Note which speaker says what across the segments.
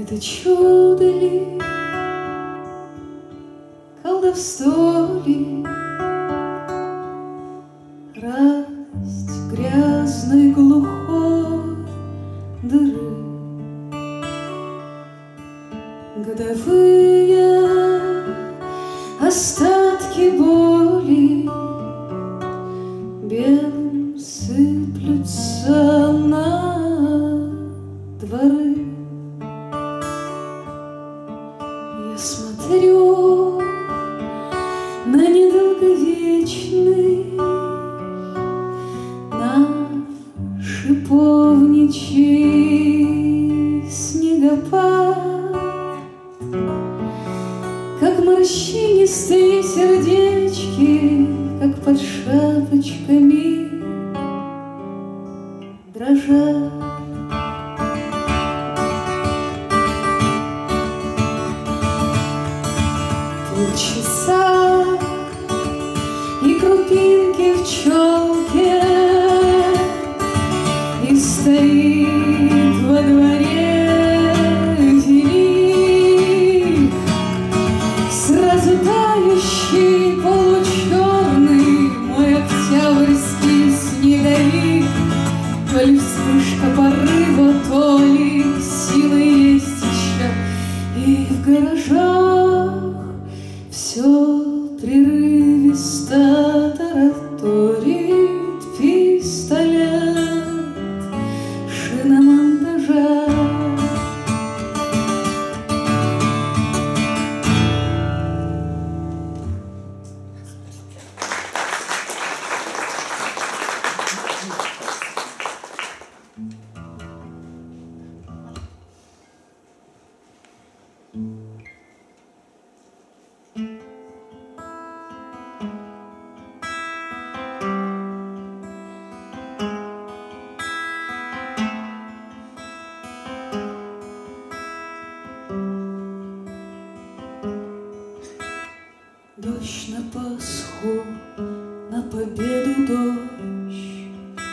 Speaker 1: Это чудо ли, колдовство ли, расть грязной глухой дыры? Годовые остатки боли белым сыплются на дворы. Я смотрю на недолговечный наш шиповничий снегопад, как морщинистые сердечки, как под шапочками дрожат. Полчаса и крупинки в челке, и стоит во дворе велик, сразу тающий получерный мой октябрьский снеговик. То ли вспышка порыва, то ли силы есть еще, и в гаражах все прерывисто тараторит пистолет шиномонтажа. Дождь на Пасху, на победу дождь.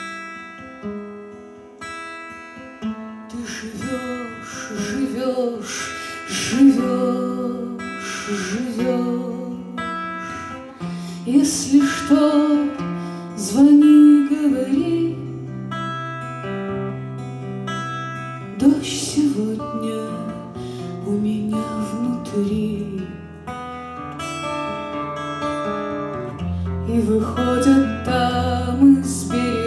Speaker 1: Ты живешь, живешь, живешь, живешь. Если что, звони, говори. Дождь сегодня у меня внутри. И выходят там из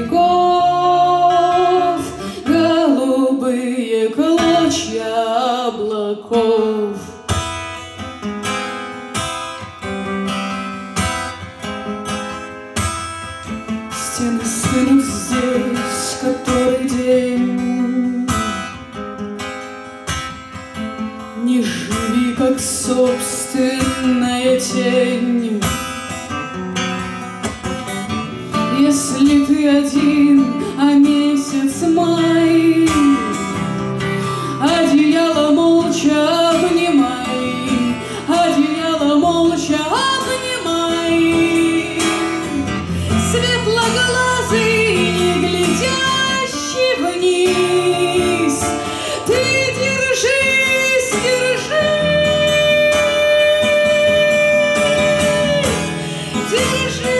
Speaker 1: берегов голубые клочья облаков. Стены стынут здесь который день. Не живи, как собственная тень. Если ты один, а месяц май, одеяло молча обнимай, одеяло молча обнимай. Светлоглазый, не глядящий вниз, ты держись, держись, держись.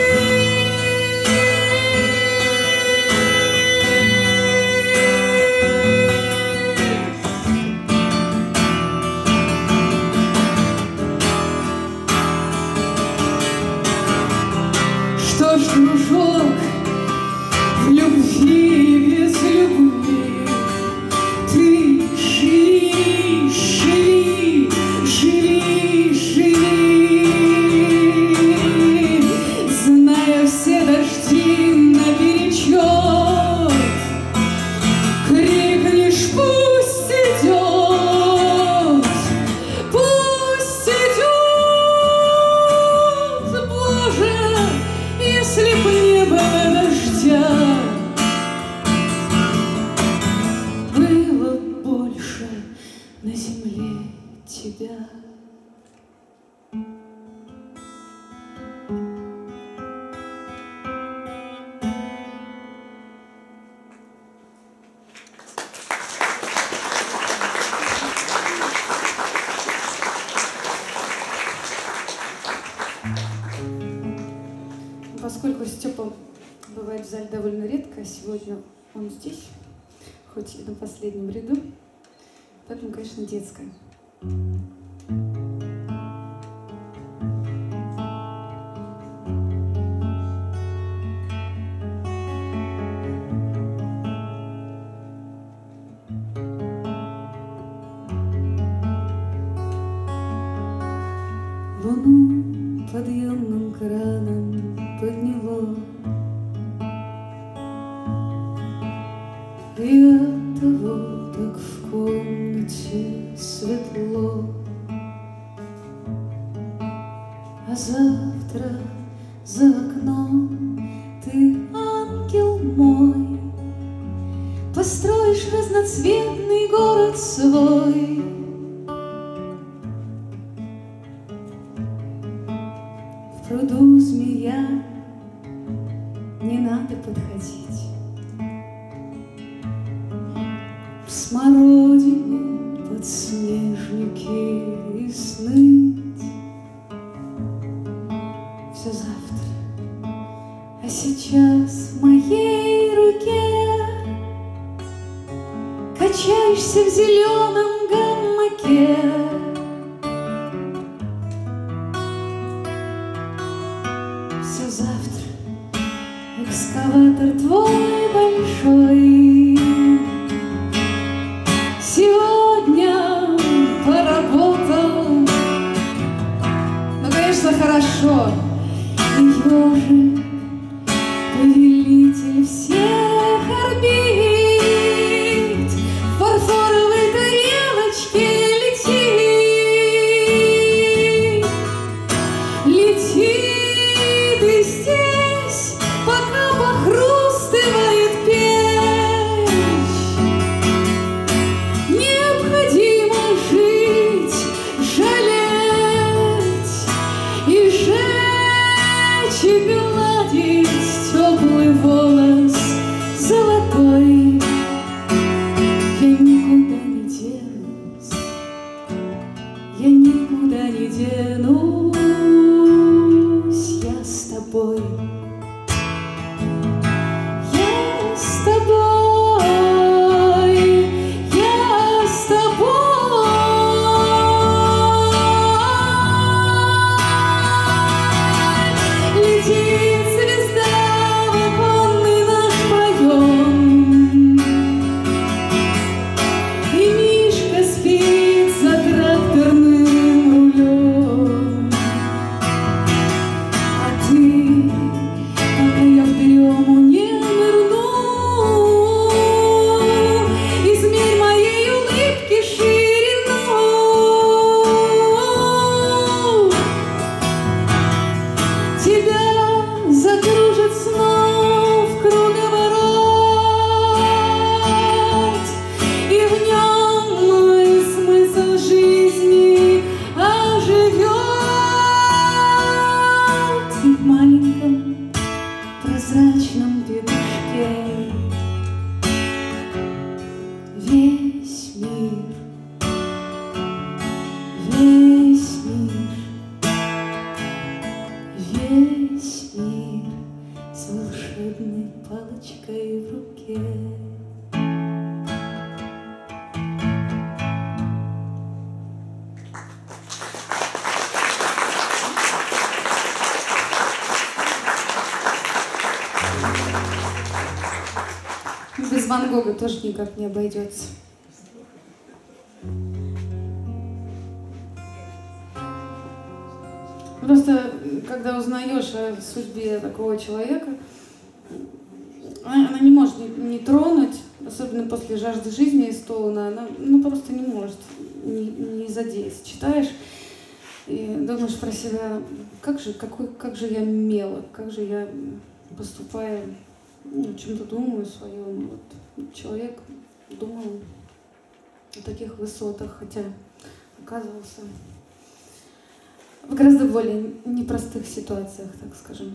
Speaker 1: Что ж, дружок, в любви и без любви ты живи, живи, живи, живи, зная все дожди наперечет, крикнешь: пусть идет, пусть идет, Боже. Если б не было дождя, было больше на земле тебя. Степа бывает в зале довольно редко, а сегодня он здесь, хоть и на последнем ряду, поэтому, конечно, детская.
Speaker 2: Луну подъемным краном подняло, и оттого так в комнате светло. А завтра за окном ты, ангел мой, построишь разноцветный город свой. В пруду змея, не надо подходить. В смородине подснежники и сныть. Все завтра, а сейчас в моей руке качаешься в зеленом гамаке. Все завтра экскаватор твой большой. Сегодня поработал, ну, конечно, хорошо. И ежик, повелитель всех орбит, в фарфоровой тарелочке летит. Летит и здесь, пока похрустывает печь. Необходимо жить, жалеть и жечь, и гладить теплый волос золотой. Я никуда не денусь, я никуда не денусь, я с тобой. Я с тобой, я с тобой. Летит звезда в оконный наш проем, и Мишка спит за тракторным рулем. А ты, пока я в дрему не нырну, измерь моей улыбки ширину. Тебя закружит снов круговорот, и в нем мой смысл жизни оживет. И в маленьком прозрачном петушке весь мир, весь мир, весь мир с волшебной палочкой в руке.
Speaker 1: Без Ван Гога тоже никак не обойдется. Просто, когда узнаешь о судьбе такого человека, она не может не тронуть, особенно после «Жажды жизни» из Стоуна, она просто не может не задеть. Читаешь и думаешь про себя, как же я мелок, как же я поступаю, о чем-то думаю своем. Вот человек думал о таких высотах, хотя оказывался в гораздо более непростых ситуациях, так скажем.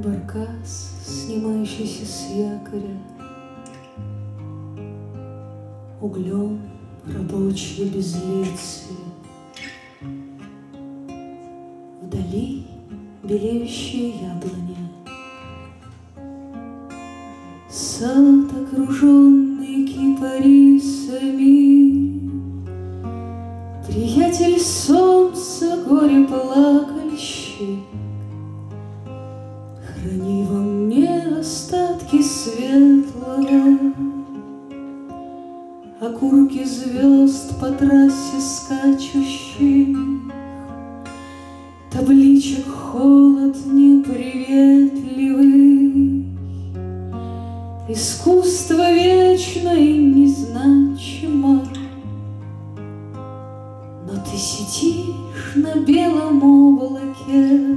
Speaker 2: баркас, снимающийся с якоря, углем рабочие безлицые. Вдали белеющие яблони, сад, окруженный кипарисами. Приятель солнца, горе-плакальщик, храни во мне остатки светлого, окурки звезд по трассе скачущих, табличек холод неприветливый, искусство вечно и незначимо. Но ты сидишь на белом облаке,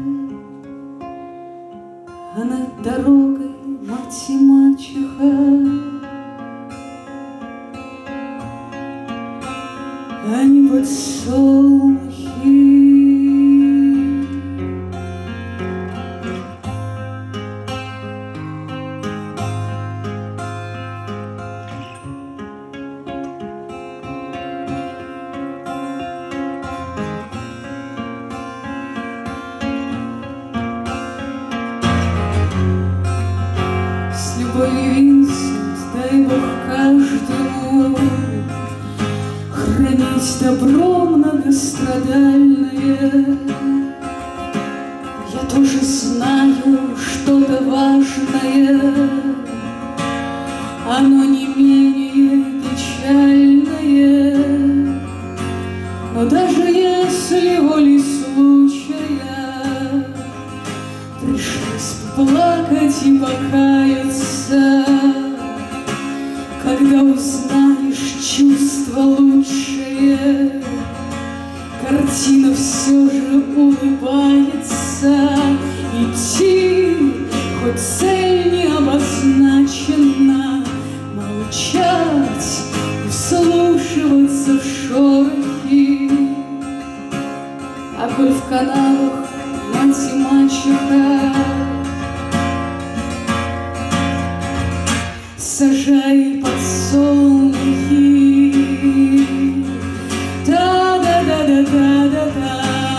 Speaker 2: а над дорогой мать и мачеха. Они подсолнухи. С любовью, Винсент, дай Бог каждому хранить добро многострадальное. Я тоже знаю что-то важное, оно не менее печальное. Но даже если волей случая пришлось плакать и покаяться, когда узнаешь чувства лучшие, картина все же улыбается. Идти, хоть цель не обозначена, молчать и вслушиваться в шорохи. А коль в каналах мать и мачеха, сажай подсолнухи. Да-да-да-да-да-да-да.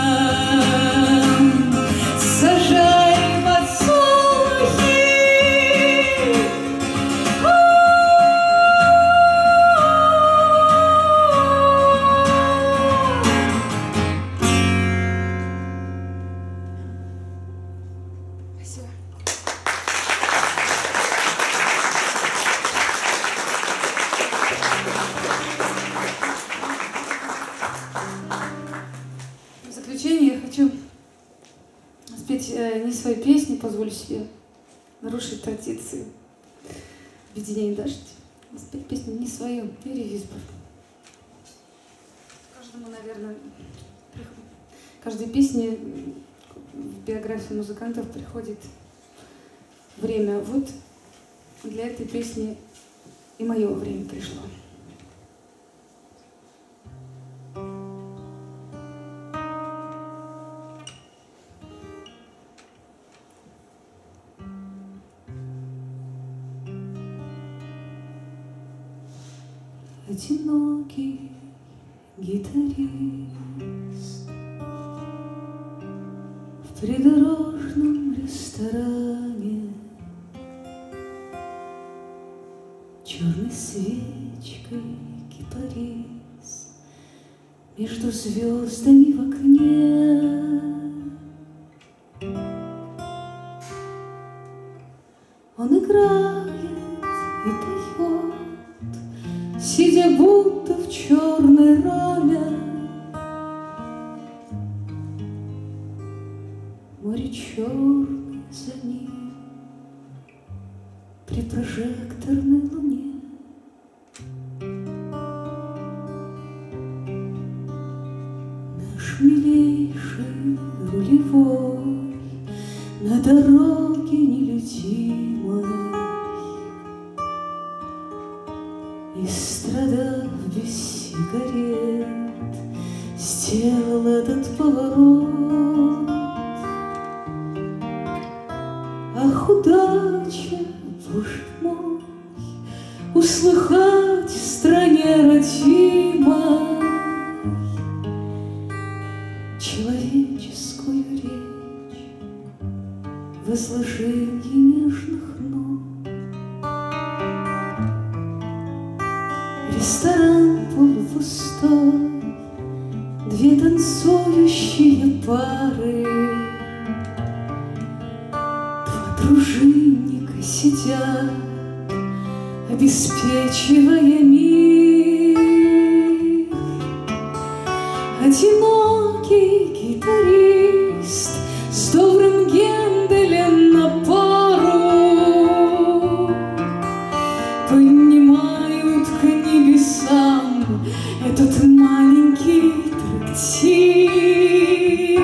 Speaker 2: Сажай подсолнухи. Спасибо.
Speaker 1: В заключение я хочу спеть не свои песни, позволю себе нарушить традиции объединения «Дождь». Спеть песню не свою, перевизбор. Каждому, наверное, каждой песне в биографию музыкантов приходит время. Вот для этой песни и мое время пришло.
Speaker 2: Одинокий гитарист в придорожном ресторане, черной свечкой кипарис между звездами в окне. Он играет и поет, сидя будто в черной раме. Море черное за ним при прожекторной луне. Наш милейший рулевой на дороге нелюдимой, истрадав без сигарет, сделал этот поворот. А Ах, удача, Боже мой, услыхать в стране родимой человеческую речь в изложении нежных нот. Ресторан полупустой, две танцующие пары, два дружинника сидят, обеспечивая мир. Одинокий гитарист с добрым Генделем на пару поднимают к небесам этот маленький трактир.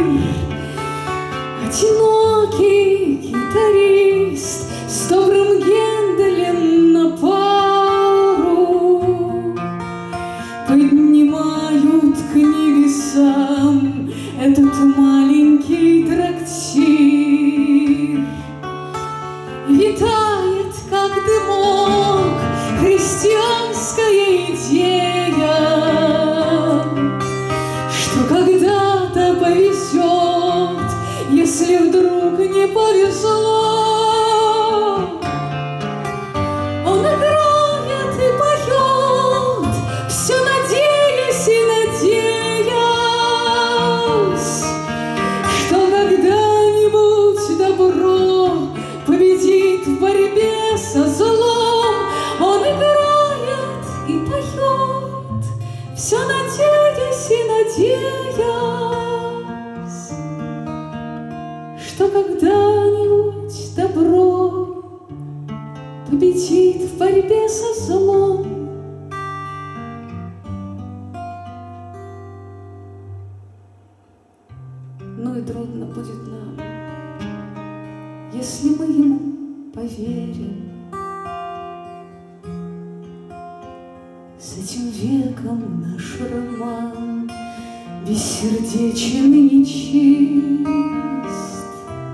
Speaker 2: Одинокий гитарист с добрым Генделем на пару поднимают к небесам этот маленький трактир. Витает, как дымок, христианская идея, что когда-то повезет, если вдруг не повезло. Он играет и поет, все надеясь и надеясь, что когда-нибудь добро победит в борьбе со злом. Он играет и поет, все надеясь и надеясь, что когда-нибудь добро победит в борьбе со злом.
Speaker 1: Ну и трудно будет нам, если мы ему поверим.
Speaker 2: С этим веком наш роман бессердечен и нечист,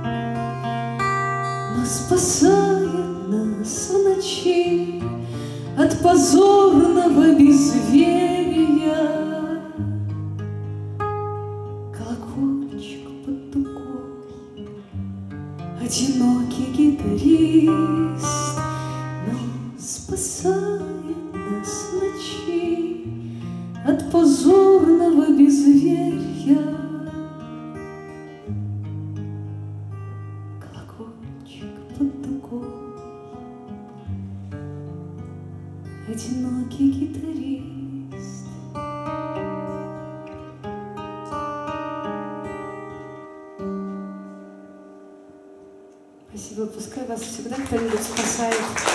Speaker 2: но спасает нас в ночи от позорного безверия. Колокольчик под дугой, одинокий гитарист, но спасает нас в ночи от позорного безверия. Колокольчик под дугой, одинокий гитарист.
Speaker 1: Спасибо, пускай вас всегда кто-нибудь спасает.